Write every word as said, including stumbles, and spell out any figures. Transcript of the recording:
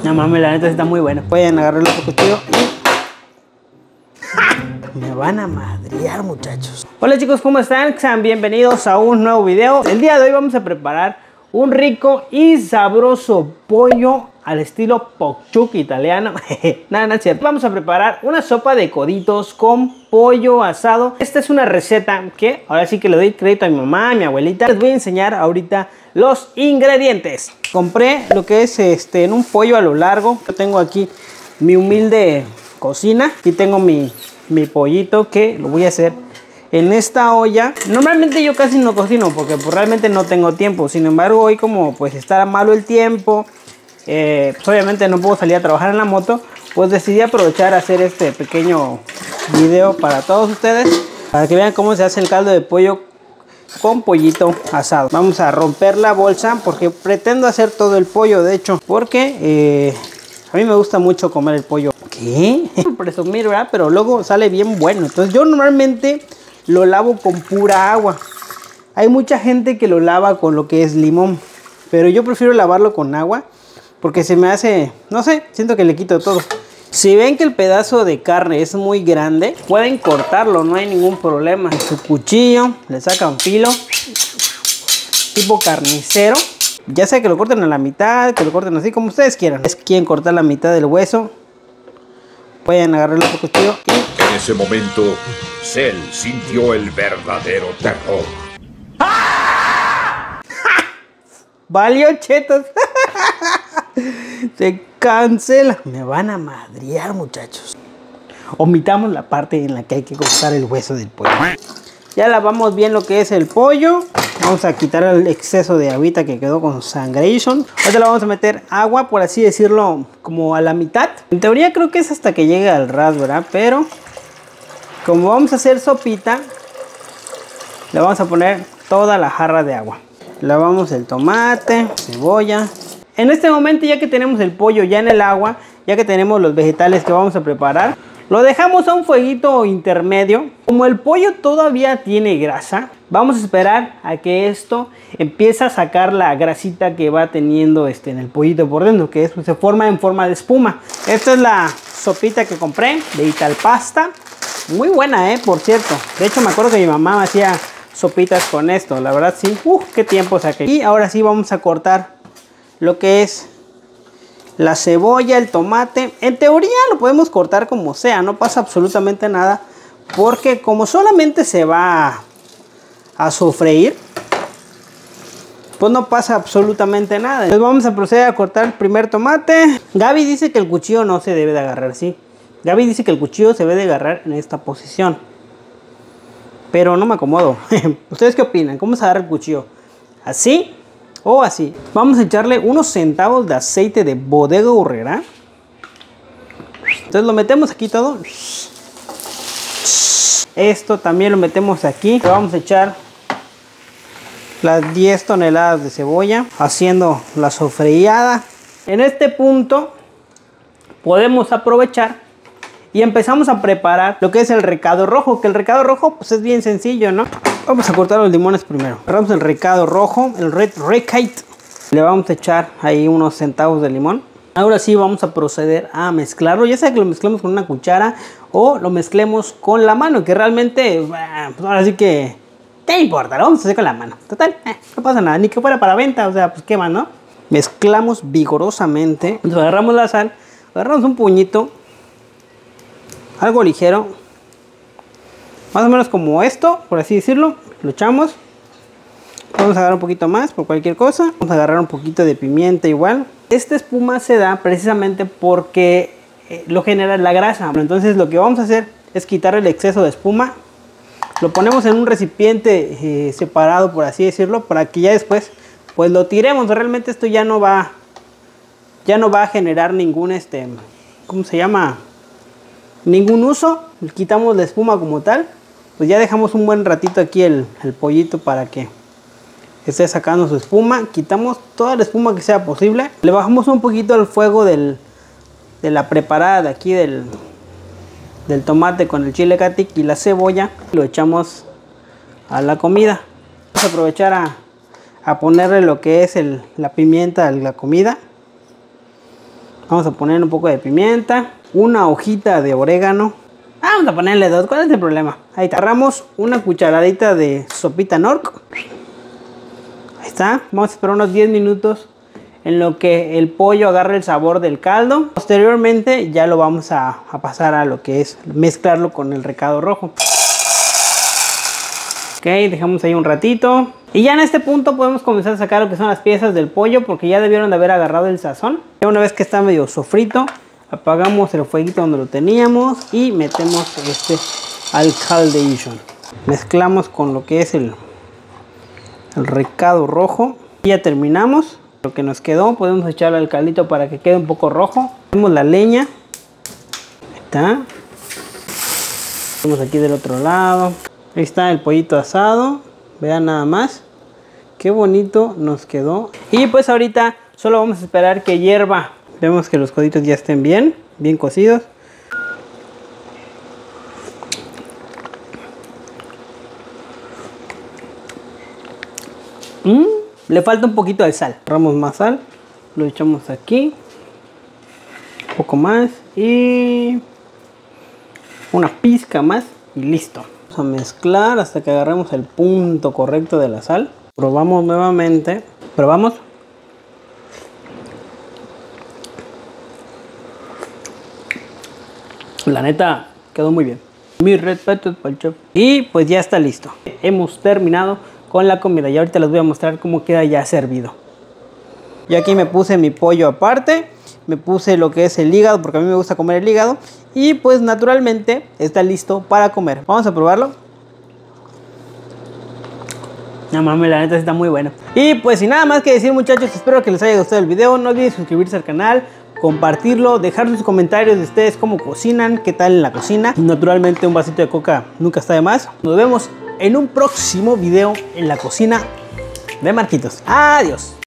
No mames, la neta está muy bueno. Pueden agarrar el otro cuchillo y... me van a madrear, muchachos. Hola chicos, ¿cómo están? Sean bienvenidos a un nuevo video. El día de hoy vamos a preparar un rico y sabroso pollo al estilo pokchuk italiano. Nada, nada cierto. Vamos a preparar una sopa de coditos con pollo asado. Esta es una receta que ahora sí que le doy crédito a mi mamá, a mi abuelita. Les voy a enseñar ahorita los ingredientes. Compré lo que es este en un pollo a lo largo. Yo tengo aquí mi humilde cocina. Aquí tengo mi, mi pollito que lo voy a hacer en esta olla. Normalmente yo casi no cocino porque pues, realmente no tengo tiempo. Sin embargo, hoy como pues está malo el tiempo, eh, pues, obviamente no puedo salir a trabajar en la moto, pues decidí aprovechar a hacer este pequeño video para todos ustedes, para que vean cómo se hace el caldo de pollo con pollito asado. Vamos a romper la bolsa porque pretendo hacer todo el pollo, de hecho, porque eh, a mí me gusta mucho comer el pollo. ¿Qué? Presumir, ¿verdad? Pero luego sale bien bueno. Entonces yo normalmente lo lavo con pura agua. Hay mucha gente que lo lava con lo que es limón, pero yo prefiero lavarlo con agua porque se me hace, no sé, siento que le quito todo. Si ven que el pedazo de carne es muy grande, pueden cortarlo, no hay ningún problema. Con su cuchillo le sacan filo, tipo carnicero. Ya sea que lo corten a la mitad, que lo corten así como ustedes quieran. Si quieren cortar la mitad del hueso, pueden agarrar el otro cuchillo y... En ese momento, Cell sintió el verdadero terror. Valió chetos. Se cancela. Me van a madrear, muchachos. Omitamos la parte en la que hay que cortar el hueso del pollo. Ya lavamos bien lo que es el pollo. Vamos a quitar el exceso de agüita que quedó con sangration. Ahora le vamos a meter agua, por así decirlo, como a la mitad. En teoría creo que es hasta que llegue al ras, ¿verdad? Pero como vamos a hacer sopita, le vamos a poner toda la jarra de agua. Lavamos el tomate, cebolla. En este momento, ya que tenemos el pollo ya en el agua, ya que tenemos los vegetales que vamos a preparar, lo dejamos a un fueguito intermedio. Como el pollo todavía tiene grasa, vamos a esperar a que esto empiece a sacar la grasita que va teniendo este en el pollito por dentro, que es, se forma en forma de espuma. Esta es la sopita que compré de Italpasta. Muy buena, eh, por cierto. De hecho, me acuerdo que mi mamá hacía sopitas con esto. La verdad, sí. Uf, qué tiempo saqué. Y ahora sí vamos a cortar lo que es la cebolla, el tomate. En teoría lo podemos cortar como sea, no pasa absolutamente nada, porque como solamente se va a, a sofreír, pues no pasa absolutamente nada. Entonces vamos a proceder a cortar el primer tomate. Gaby dice que el cuchillo no se debe de agarrar, sí. Gaby dice que el cuchillo se debe de agarrar en esta posición, pero no me acomodo. ¿Ustedes qué opinan? ¿Cómo se agarra el cuchillo? ¿Así o así? Vamos a echarle unos centavos de aceite de Bodega Aurrerá. Entonces lo metemos aquí todo. Esto también lo metemos aquí. Le vamos a echar las diez toneladas de cebolla, haciendo la sofreída. En este punto podemos aprovechar y empezamos a preparar lo que es el recado rojo, que el recado rojo pues es bien sencillo, ¿no? Vamos a cortar los limones primero. Agarramos el recado rojo, el red recade. Le vamos a echar ahí unos centavos de limón. Ahora sí vamos a proceder a mezclarlo, ya sea que lo mezclemos con una cuchara o lo mezclemos con la mano, que realmente, pues ahora sí que, ¿qué importa? Lo vamos a hacer con la mano. Total, eh, no pasa nada, ni que fuera para venta, o sea, pues qué más, ¿no? Mezclamos vigorosamente. Entonces agarramos la sal, agarramos un puñito, algo ligero, más o menos como esto, por así decirlo. Lo echamos. Vamos a agarrar un poquito más por cualquier cosa. Vamos a agarrar un poquito de pimienta igual. Esta espuma se da precisamente porque eh, lo genera la grasa. Entonces lo que vamos a hacer es quitar el exceso de espuma. Lo ponemos en un recipiente eh, separado, por así decirlo, para que ya después pues lo tiremos. Realmente esto ya no va ya no va a generar ningún este ¿cómo se llama? Ningún uso. Quitamos la espuma como tal. Pues ya dejamos un buen ratito aquí el, el pollito para que esté sacando su espuma. Quitamos toda la espuma que sea posible. Le bajamos un poquito el fuego del, de la preparada de aquí del, del tomate con el chile catic y la cebolla. Lo echamos a la comida. Vamos a aprovechar a, a ponerle lo que es el, la pimienta a la comida. Vamos a poner un poco de pimienta, una hojita de orégano. Vamos a ponerle dos, ¿cuál es el problema? Ahí agarramos una cucharadita de sopita Knorr. Ahí está, vamos a esperar unos diez minutos en lo que el pollo agarre el sabor del caldo. Posteriormente ya lo vamos a, a pasar a lo que es mezclarlo con el recado rojo. Ok, dejamos ahí un ratito. Y ya en este punto podemos comenzar a sacar lo que son las piezas del pollo, porque ya debieron de haber agarrado el sazón. Ya una vez que está medio sofrito, apagamos el fueguito donde lo teníamos y metemos este al caldation. Mezclamos con lo que es el, el recado rojo. Y ya terminamos. Lo que nos quedó, podemos echarle al caldito para que quede un poco rojo. Tenemos la leña. Ahí está. Vamos aquí del otro lado. Ahí está el pollito asado. Vean nada más. Qué bonito nos quedó. Y pues ahorita solo vamos a esperar que hierva. Vemos que los coditos ya estén bien, bien cocidos. Mmm. Le falta un poquito de sal. Agarramos más sal, lo echamos aquí, un poco más y una pizca más y listo. Vamos a mezclar hasta que agarremos el punto correcto de la sal. Probamos nuevamente. Probamos. La neta quedó muy bien. Mis respetos para el chef. Y pues ya está listo. Hemos terminado con la comida y ahorita les voy a mostrar cómo queda ya servido. Yo aquí me puse mi pollo aparte, me puse lo que es el hígado porque a mí me gusta comer el hígado y pues naturalmente está listo para comer. Vamos a probarlo. No mames, la neta está muy bueno. Y pues sin nada más que decir, muchachos, espero que les haya gustado el video. No olviden suscribirse al canal, compartirlo, dejar sus comentarios de ustedes cómo cocinan, qué tal en la cocina. Naturalmente un vasito de coca nunca está de más. Nos vemos en un próximo video en la cocina de Marquitos. Adiós.